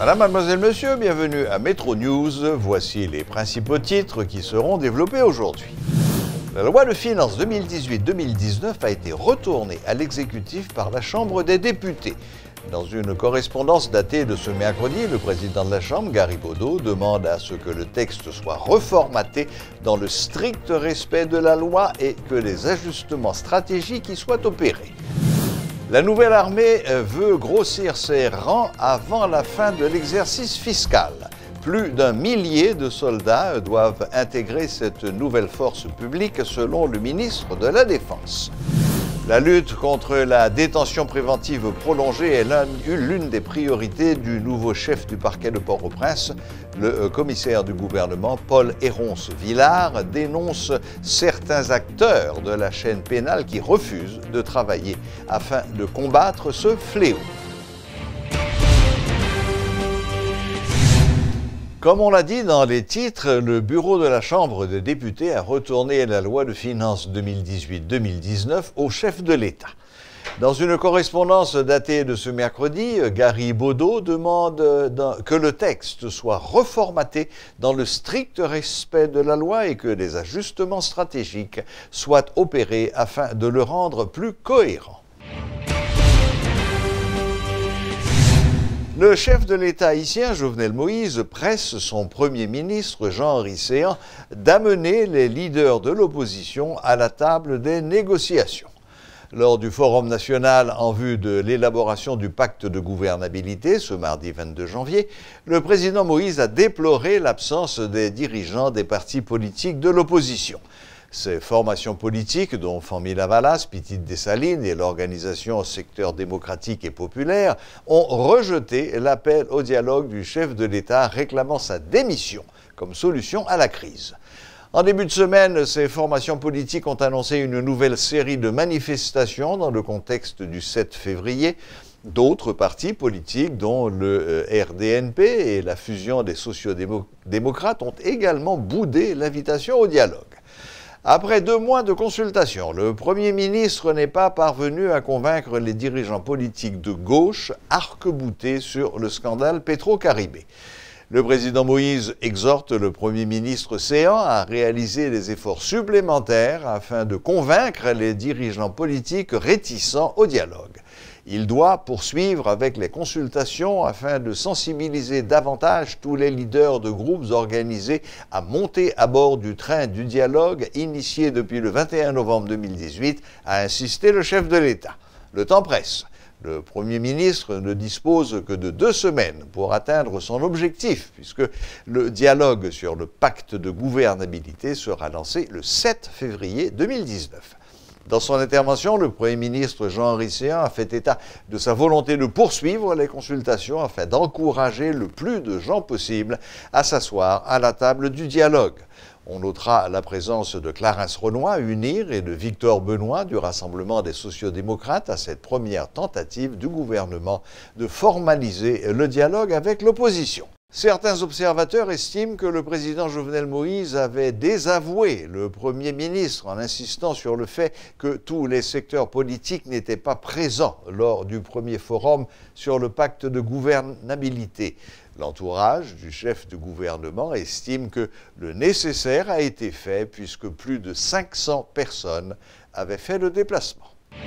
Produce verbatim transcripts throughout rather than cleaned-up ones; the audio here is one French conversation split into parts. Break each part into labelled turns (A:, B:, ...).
A: Madame, mademoiselle, monsieur, bienvenue à Métro News. Voici les principaux titres qui seront développés aujourd'hui. La loi de finances deux mille dix-huit deux mille dix-neuf a été retournée à l'exécutif par la Chambre des députés. Dans une correspondance datée de ce mercredi, le président de la Chambre, Gary Bodo, demande à ce que le texte soit reformaté dans le strict respect de la loi et que les ajustements stratégiques y soient opérés. La nouvelle armée veut grossir ses rangs avant la fin de l'exercice fiscal. Plus d'un millier de soldats doivent intégrer cette nouvelle force publique selon le ministre de la Défense. La lutte contre la détention préventive prolongée est l'une des priorités du nouveau chef du parquet de Port-au-Prince. Le commissaire du gouvernement, Paul Héronce-Villard, dénonce certains acteurs de la chaîne pénale qui refusent de travailler afin de combattre ce fléau. Comme on l'a dit dans les titres, le bureau de la Chambre des députés a retourné la loi de finances deux mille dix-huit deux mille dix-neuf au chef de l'État. Dans une correspondance datée de ce mercredi, Gary Bodo demande que le texte soit reformaté dans le strict respect de la loi et que des ajustements stratégiques soient opérés afin de le rendre plus cohérent. Le chef de l'État haïtien, Jovenel Moïse, presse son Premier ministre, Jean-Henri Séan, d'amener les leaders de l'opposition à la table des négociations. Lors du Forum national en vue de l'élaboration du pacte de gouvernabilité, ce mardi vingt-deux janvier, le président Moïse a déploré l'absence des dirigeants des partis politiques de l'opposition. Ces formations politiques, dont Famille Lavalas, Petite Dessalines et l'organisation Secteur démocratique et populaire, ont rejeté l'appel au dialogue du chef de l'État réclamant sa démission comme solution à la crise. En début de semaine, ces formations politiques ont annoncé une nouvelle série de manifestations dans le contexte du sept février. D'autres partis politiques, dont le R D N P et la fusion des sociodémocrates, ont également boudé l'invitation au dialogue. Après deux mois de consultation, le Premier ministre n'est pas parvenu à convaincre les dirigeants politiques de gauche arc-boutés sur le scandale Petro-Caribé. Le président Moïse exhorte le Premier ministre Séan à réaliser des efforts supplémentaires afin de convaincre les dirigeants politiques réticents au dialogue. Il doit poursuivre avec les consultations afin de sensibiliser davantage tous les leaders de groupes organisés à monter à bord du train du dialogue initié depuis le vingt et un novembre deux mille dix-huit, a insisté le chef de l'État. Le temps presse. Le Premier ministre ne dispose que de deux semaines pour atteindre son objectif, puisque le dialogue sur le pacte de gouvernabilité sera lancé le sept février deux mille dix-neuf. Dans son intervention, le Premier ministre Jean-Henri Séan a fait état de sa volonté de poursuivre les consultations afin d'encourager le plus de gens possible à s'asseoir à la table du dialogue. On notera la présence de Clarence Renoy, UNIR, et de Victor Benoît du Rassemblement des sociodémocrates à cette première tentative du gouvernement de formaliser le dialogue avec l'opposition. Certains observateurs estiment que le président Jovenel Moïse avait désavoué le Premier ministre en insistant sur le fait que tous les secteurs politiques n'étaient pas présents lors du premier forum sur le pacte de gouvernabilité. L'entourage du chef de gouvernement estime que le nécessaire a été fait puisque plus de cinq cents personnes avaient fait le déplacement.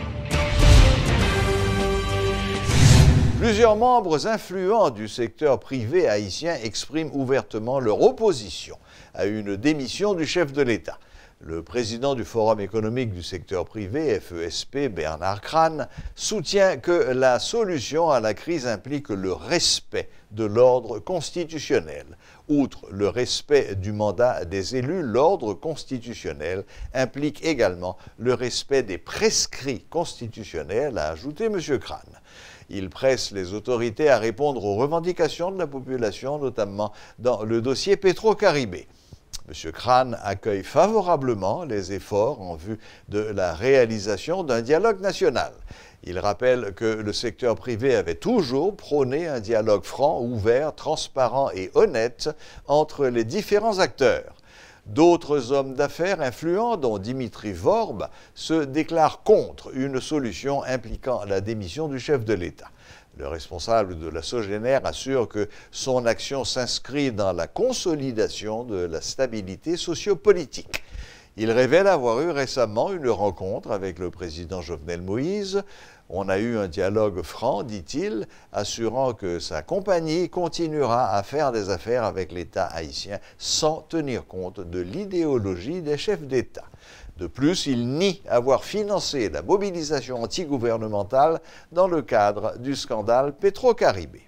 A: Plusieurs membres influents du secteur privé haïtien expriment ouvertement leur opposition à une démission du chef de l'État. Le président du Forum économique du secteur privé, F E S P, Bernard Crane, soutient que la solution à la crise implique le respect de l'ordre constitutionnel. Outre le respect du mandat des élus, l'ordre constitutionnel implique également le respect des prescrits constitutionnels, a ajouté M. Crane. Il presse les autorités à répondre aux revendications de la population, notamment dans le dossier Petro-Caribé. M. Crane accueille favorablement les efforts en vue de la réalisation d'un dialogue national. Il rappelle que le secteur privé avait toujours prôné un dialogue franc, ouvert, transparent et honnête entre les différents acteurs. D'autres hommes d'affaires influents, dont Dimitri Vorbe, se déclarent contre une solution impliquant la démission du chef de l'État. Le responsable de la Sogénère assure que son action s'inscrit dans la consolidation de la stabilité sociopolitique. Il révèle avoir eu récemment une rencontre avec le président Jovenel Moïse. On a eu un dialogue franc, dit-il, assurant que sa compagnie continuera à faire des affaires avec l'État haïtien sans tenir compte de l'idéologie des chefs d'État. De plus, il nie avoir financé la mobilisation antigouvernementale dans le cadre du scandale Petro-Caribé.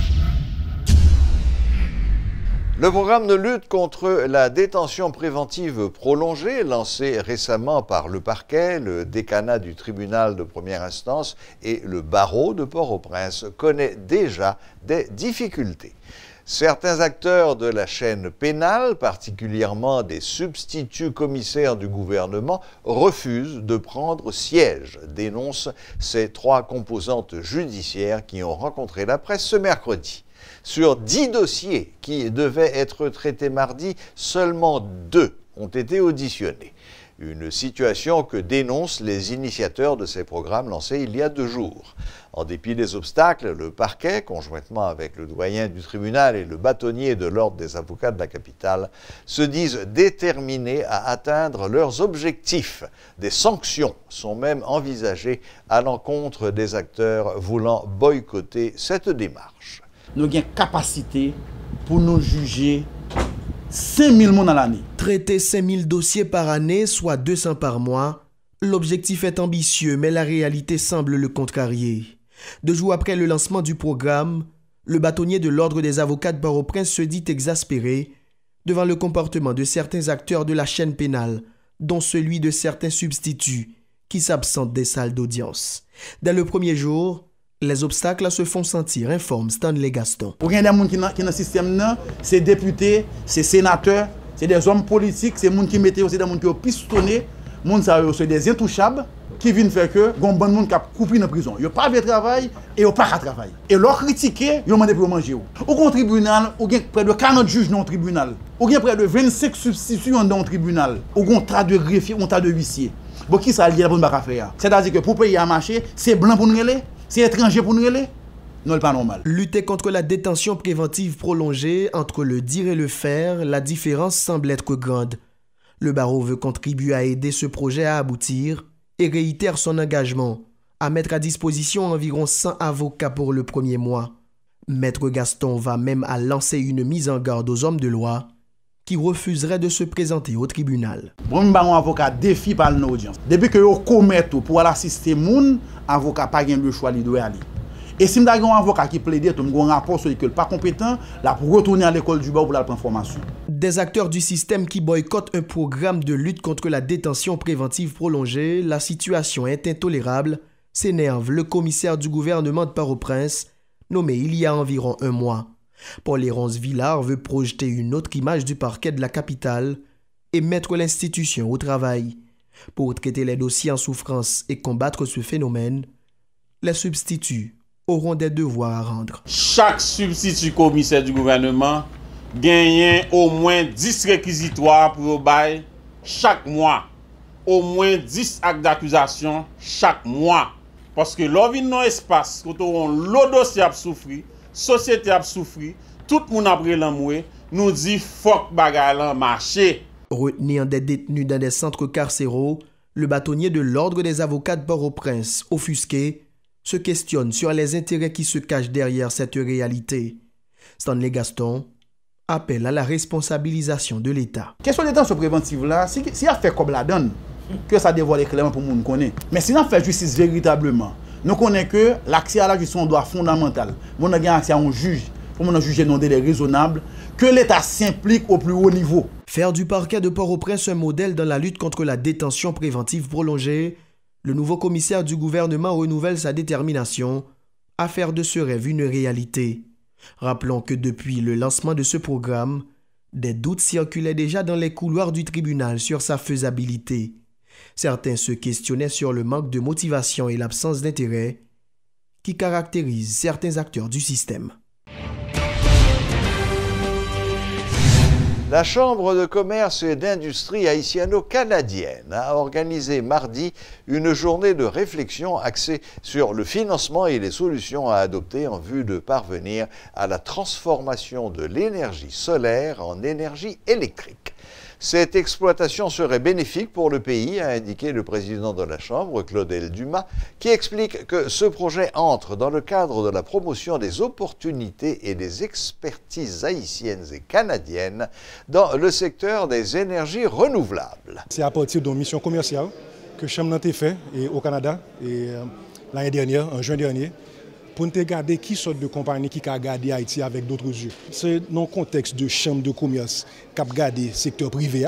A: Le programme de lutte contre la détention préventive prolongée, lancé récemment par le parquet, le décanat du tribunal de première instance et le barreau de Port-au-Prince, connaît déjà des difficultés. Certains acteurs de la chaîne pénale, particulièrement des substituts commissaires du gouvernement, refusent de prendre siège, dénoncent ces trois composantes judiciaires qui ont rencontré la presse ce mercredi. Sur dix dossiers qui devaient être traités mardi, seulement deux ont été auditionnés. Une situation que dénoncent les initiateurs de ces programmes lancés il y a deux jours. En dépit des obstacles, le parquet, conjointement avec le doyen du tribunal et le bâtonnier de l'Ordre des avocats de la capitale, se disent déterminés à atteindre leurs objectifs. Des sanctions sont même envisagées à l'encontre des acteurs voulant boycotter cette démarche.
B: Nous avons une capacité pour nous juger cinq mille personnes à l'année.
C: Traiter cinq mille dossiers par année, soit deux cents par mois, l'objectif est ambitieux, mais la réalité semble le contrarier. Deux jours après le lancement du programme, le bâtonnier de l'Ordre des avocats de Port-au-Prince se dit exaspéré devant le comportement de certains acteurs de la chaîne pénale, dont celui de certains substituts qui s'absentent des salles d'audience. Dès le premier jour, les obstacles se font sentir, informe Stanley Gaston.
B: Pour qu'il y ait des gens qui sont dans le système, c'est députés, c'est sénateurs, c'est des hommes politiques, c'est des gens qui mettent, c'est des gens qui ont pistonné, c'est des intouchables qui viennent faire que les gens qui ont coupé dans la prison. Ils n'ont pas de travail et ils n'ont pas de travail. Et leur critiquer, ils ont demandé pour manger. Au tribunal, il y a près de quarante juges dans le tribunal. Il y a près de vingt-cinq substituts dans le tribunal. Il y a un tas de greffiers, un tas de huissiers. Bon, qui ça lié pour nous faire? C'est-à-dire que pour payer à marcher, c'est blanc pour nous aller, c'est étranger pour nous aller. Non, pas normal.
C: Lutter contre la détention préventive prolongée, entre le dire et le faire, la différence semble être grande. Le barreau veut contribuer à aider ce projet à aboutir et réitère son engagement à mettre à disposition environ cent avocats pour le premier mois. Maître Gaston va même à lancer une mise en garde aux hommes de loi qui refuseraient de se présenter au tribunal.
B: Bon, je suis un avocat défi par l'audience. Depuis que vous commettez pour assister moun, avocat pas gain le choix de doit aller. Et si vous avez un avocat qui plaide, vous avez un rapport sur lequel pas compétent, là pour retourner à l'école du barreau pour la prendre formation.
C: Des acteurs du système qui boycottent un programme de lutte contre la détention préventive prolongée, la situation est intolérable, s'énerve le commissaire du gouvernement de Port-au-Prince, nommé il y a environ un mois. Paul-Léronce Villard veut projeter une autre image du parquet de la capitale et mettre l'institution au travail. Pour traiter les dossiers en souffrance et combattre ce phénomène, les substituts auront des devoirs à rendre.
D: Chaque substitut commissaire du gouvernement gagne au moins dix réquisitoires pour bail chaque mois. Au moins dix actes d'accusation chaque mois. Parce que l'on dans l'espace, quand on le dossier a souffert, société a souffert, tout le monde a pris l'amour, nous dit fuck bagay lan marché.
C: Retenir des détenus dans des centres carcéraux, le bâtonnier de l'Ordre des avocats de Port-au-Prince, offusqué, se questionne sur les intérêts qui se cachent derrière cette réalité. Stanley Gaston appelle à la responsabilisation de l'État.
B: Question de détention préventive là, si si a fait comme la donne, que ça dévoile clairement pour nous connaît. Mais si on fait justice véritablement, nous connaissons que l'accès à la justice est un droit fondamental. On a accès à un juge, pour nous juger dans des délais raisonnables, que l'État s'implique au plus haut niveau.
C: Faire du parquet de Port-au-Prince un modèle dans la lutte contre la détention préventive prolongée, le nouveau commissaire du gouvernement renouvelle sa détermination à faire de ce rêve une réalité. Rappelons que depuis le lancement de ce programme, des doutes circulaient déjà dans les couloirs du tribunal sur sa faisabilité. Certains se questionnaient sur le manque de motivation et l'absence d'intérêt qui caractérisent certains acteurs du système.
A: La Chambre de commerce et d'industrie haïtiano-canadienne a organisé mardi une journée de réflexion axée sur le financement et les solutions à adopter en vue de parvenir à la transformation de l'énergie solaire en énergie électrique. Cette exploitation serait bénéfique pour le pays, a indiqué le président de la Chambre, Claudel Dumas, qui explique que ce projet entre dans le cadre de la promotion des opportunités et des expertises haïtiennes et canadiennes dans le secteur des énergies renouvelables.
E: C'est à partir d'une mission commerciale que Chambre a fait au Canada et euh, l'année dernière, en juin dernier, pour nous regarder qui sorte de compagnie qui a gardé Haïti avec d'autres yeux. C'est dans le contexte de chambre de commerce qui a gardé le secteur privé.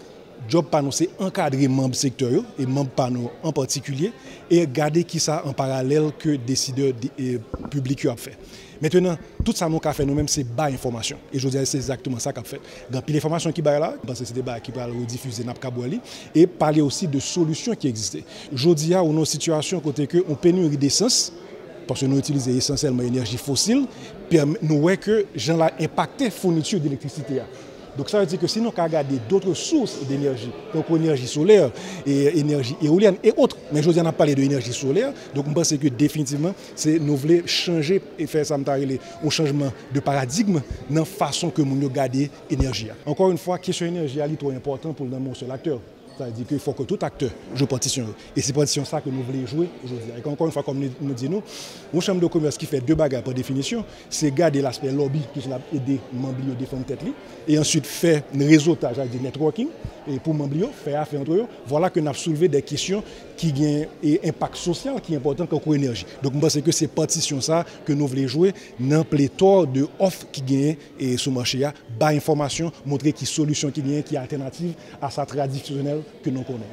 E: Job par nous, c'est encadrer membres secteur et membres par nous en particulier et garder qui ça en parallèle que décideurs publics ont fait. Maintenant, tout ça nous a fait nous-mêmes, c'est bas information. Et je dis c'est exactement ça qu'a fait. Dans puis l'information qui est là, parce que c'est des bas qui peut rediffuser n'a pas et parler aussi de solutions qui existaient. Je dis à une situation côté que on pénurie d'essence. Parce que nous utilisons essentiellement l'énergie fossile, nous voyons que gens là impacté la fourniture d'électricité. Donc ça veut dire que si nous regardons d'autres sources d'énergie, donc l'énergie solaire, et énergie éolienne et autres, mais je viens de parler de l'énergie solaire, donc je pense que définitivement, c'est nous voulons changer et faire ça, un changement de paradigme dans la façon que nous regardons l'énergie. Encore une fois, la question de l'énergie est trop importante pour le seul acteur. Ça veut dire qu'il faut que tout acteur joue partition. Et c'est partition ça que nous voulons jouer aujourd'hui. Et encore une fois, comme nous disons, une chambre de commerce qui fait deux bagages par définition, c'est garder l'aspect lobby qui va aider les membres à défendre tête, et ensuite faire un réseautage, c'est-à-dire networking, et pour les membres faire affaire entre eux. Voilà que nous avons soulevé des questions qui ont un impact social qui est important comme l'énergie. Donc, je pense que c'est partition ça que nous voulons jouer dans le pléthore de offres qui gagnent et sur le marché, bas information, montrer qui solution qui gagne, qui est alternative à sa traditionnelle que nous connaissons.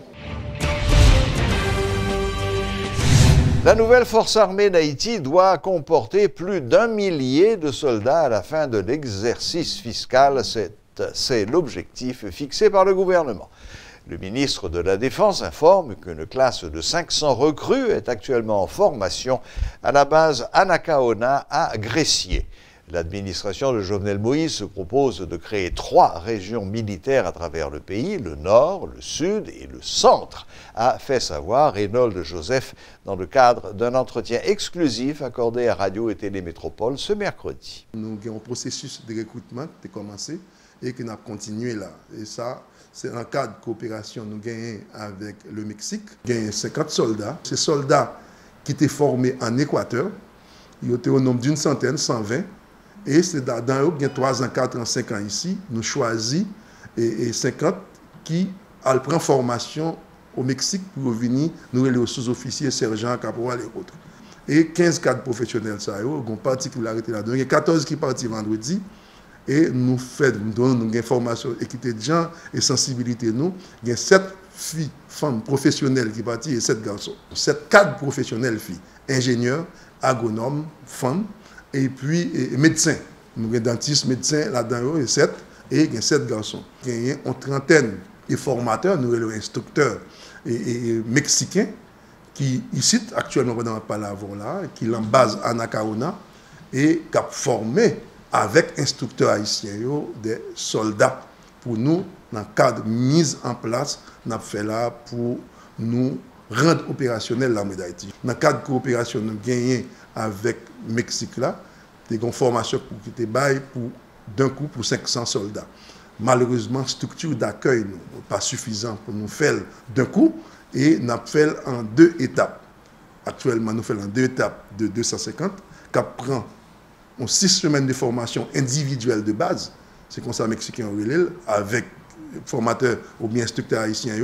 A: La nouvelle force armée d'Haïti doit comporter plus d'un millier de soldats à la fin de l'exercice fiscal. C'est l'objectif fixé par le gouvernement. Le ministre de la Défense informe qu'une classe de cinq cents recrues est actuellement en formation à la base Anacaona à Gressier. L'administration de Jovenel Moïse se propose de créer trois régions militaires à travers le pays, le nord, le sud et le centre, a fait savoir Reynold Joseph dans le cadre d'un entretien exclusif accordé à Radio et Télémétropole ce mercredi.
F: Nous avons un processus de recrutement qui a commencé et qui a continué là. Et ça, c'est un cadre de coopération nous gagnons avec le Mexique. Nous avons cinquante soldats. Ces soldats qui étaient formés en Équateur, ils étaient au nombre d'une centaine, cent vingt. Et c'est dans eux, il y a trois ans, quatre ans, cinq ans ici, nous choisissons et, et cinquante qui prennent formation au Mexique pour venir nous les sous-officiers, sergents, caporal et autres. Et quinze cadres professionnels, ça y est, une particularité là-dedans. Il y a quatorze qui partent vendredi et nous faisons, nous donnons une formation, équité de genre et sensibilité. Nous, il y a sept filles, femmes professionnelles qui partent et sept garçons. Sept cadres professionnels filles, ingénieurs, agronomes, femmes. Et puis, et, médecins. Nous avons dentistes, médecins, là-dedans, et sept, et il y a sept garçons. Il y a une trentaine de formateurs, nous avons instructeurs et, et, et mexicains, qui ici, actuellement, dans le Palavon, là, qui l'en base à Anacaona, et qui ont formé avec instructeurs haïtiens des soldats. Pour nous, dans le cadre de mise en place, nous avons fait là pour nous rendre opérationnel l'armée d'Haïti. Dans le cadre de coopération, nous avons gagné avec le Mexique là, des formations qui étaient baillées pour d'un coup pour cinq cents soldats. Malheureusement, la structure d'accueil n'est pas suffisante pour nous faire d'un coup et nous avons fait en deux étapes. Actuellement, nous faisons en deux étapes de deux cent cinquante qui prend six semaines de formation individuelle de base. C'est comme ça Mexicain avec formateurs ou bien instructeurs haïtiens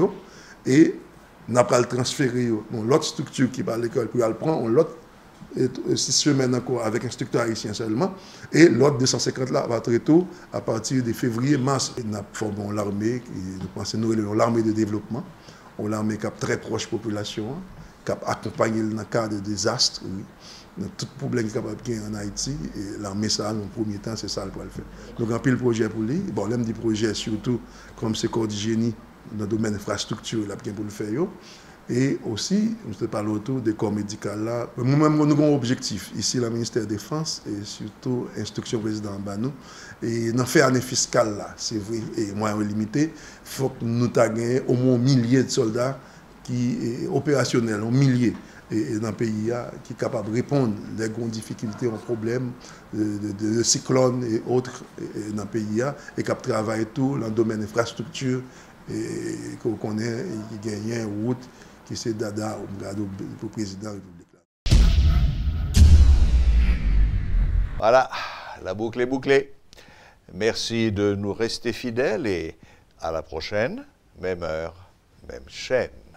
F: et nous avons transféré l'autre structure qui va à l'école pour aller prendre l'autre six semaines encore avec instructeur haïtien seulement, et l'autre deux cent cinquante là va très tôt, à partir de février-mars. Nous formons l'armée, nous pensons nous l'armée de développement, on l'armée qui est très proche de la population, qui accompagne dans le cas de désastres, dans tout problème qui est en Haïti, et l'armée ça, en premier temps, c'est ça qu'elle fait. Donc, on a le projet pour lui, bon, l'aime des projets surtout, comme c'est corps d'hygiène, dans le domaine infrastructure, là, pour le faire. Et aussi, je te parle autour des corps médicaux là. Nous-mêmes, nous avons un objectif ici, le ministère de la Défense, et surtout l'instruction président Banou. Et dans le fait année fiscale là, c'est vrai, et moyens limités, il faut que nous ayons au moins un millier de soldats qui sont opérationnels, un millier. Et dans le pays qui est capable de répondre aux grandes difficultés, aux problèmes de, de, de cyclones et autres et, dans le pays, et qui travaille tout dans le domaine infrastructure, et qu'on connaît, qui gagne une route, qui c'est Dada au président de la République.
A: Voilà, la boucle est bouclée. Merci de nous rester fidèles et à la prochaine, même heure, même chaîne.